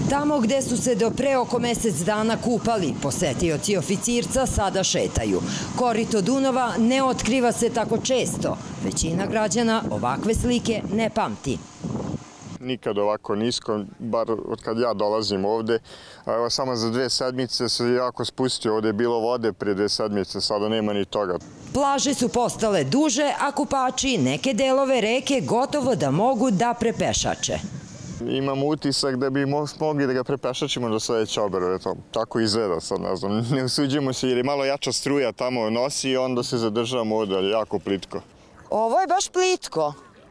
Tamo gde su se do pre oko mesec dana kupali, posetioci Oficirca sada šetaju. Korito Dunava ne otkriva se tako često. Većina građana ovakve slike ne pamti. Nikad ovako nisko, bar od kad ja dolazim ovde. Evo, samo za 2 sedmice se jako spustio. Ovde je bilo vode pre 2 sedmice, sada nema ni toga. Plaže su postale duže, a kupači neke delove reke gotovo da mogu da prepešače. Imamo utisak da bi mogli da ga prepešačimo do sledeće obrve. Tako izgleda sad, ne znam. Ne usuđujemo se jer je malo jača struja tamo nosi i onda se zadržavamo ovde, ali jako plitko. Ovo je baš plitko.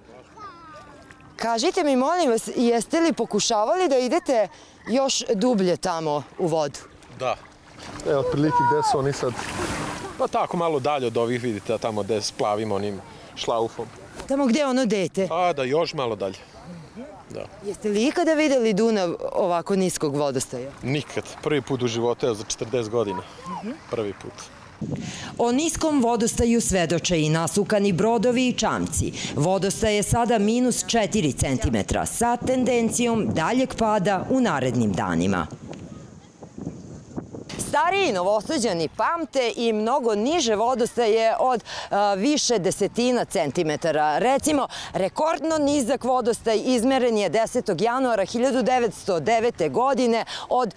Kažite mi, molim vas, jeste li pokušavali da idete još dublje tamo u vodu? Da. Evo, otprilike gde su oni sad? Pa tako malo dalje od ovih, vidite, tamo gde splavim onim šlaufom. Tamo gde ono dete? A da, još malo dalje. Da. Jeste li ikada videli Dunav ovako niskog vodostaja? Nikad. Prvi put u životu, evo za 40 godina. Prvi put. O niskom vodostaju svedoče i nasukani brodovi i čamci. Vodostaj je sada -4 cm sa tendencijom daljeg pada u narednim danima. Stariji Novosađani pamte i mnogo niže vodostaje od više desetina centimetara. Recimo, rekordno nizak vodostaj izmeren je 10. januara 1909. godine od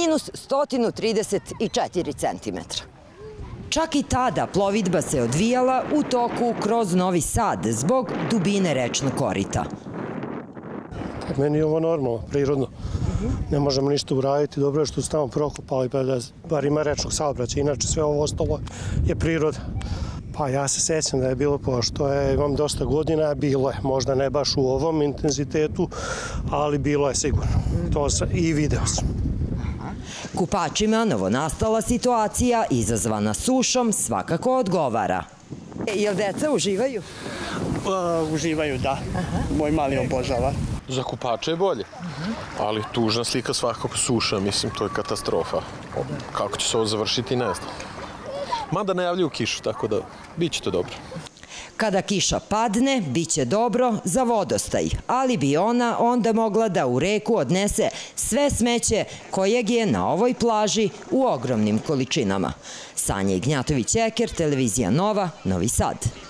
-134 centimetra. Čak i tada plovidba se odvijala u toku kroz Novi Sad zbog dubine rečnog korita. Meni je ovo normalno, prirodno. Ne možemo ništa uraditi, dobro je što su tamo prokopali, pa da bar ima rečnog saobraćaja, inače sve ovo ostalo je priroda. Pa ja se sećam da je bilo, pošto imam dosta godina, bilo je, možda ne baš u ovom intenzitetu, ali bilo je sigurno. To sam i video sam. Kupačima novonastala situacija izazvana sušom svakako odgovara. Jel deca uživaju? Uživaju, da. Moj mali obožava. Za kupače je bolje, ali tužna slika svakako suša, mislim, to je katastrofa. Kako će se ovo završiti, ne znam. Mada najavljuju kišu, tako da bit će to dobro. Kada kiša padne, bit će dobro za vodostaj, ali bi ona onda mogla da u reku odnese sve smeće kojeg je na ovoj plaži u ogromnim količinama. Sanja Ignjatović-Eker, Televizija Nova, Novi Sad.